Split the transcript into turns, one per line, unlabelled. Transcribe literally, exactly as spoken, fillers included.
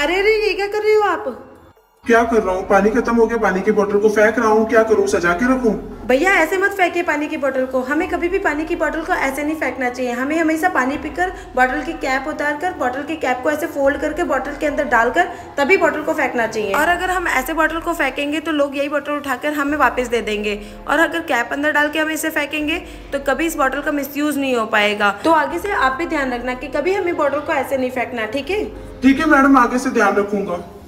अरे अरे ये क्या कर रहे हो आप?
क्या कर रहा हूँ? पानी खत्म हो गया, पानी की बोतल को फेंक रहा हूँ। क्या करूँ, सजा के रखूँ?
भैया ऐसे मत फेंकिए पानी की बोतल को। हमें कभी भी पानी की बोतल को ऐसे नहीं फेंकना चाहिए। हमें हमेशा पानी पीकर बोतल की कैप उतार कर बोतल की कैप को ऐसे फोल्ड करके बोतल के अंदर डालकर तभी बोतल को फेंकना चाहिए। और अगर हम ऐसे बोतल को फेंकेंगे तो लोग यही बोतल उठाकर हमें वापस दे देंगे, और अगर कैप अंदर डाल के हम इसे फेंकेंगे तो कभी इस बोतल का मिसयूज नहीं हो पाएगा। तो आगे से आप भी ध्यान रखना कि कभी हमें बोतल को ऐसे नहीं फेंकना, ठीक है?
ठीक है मैडम, आगे से ध्यान रखूंगा।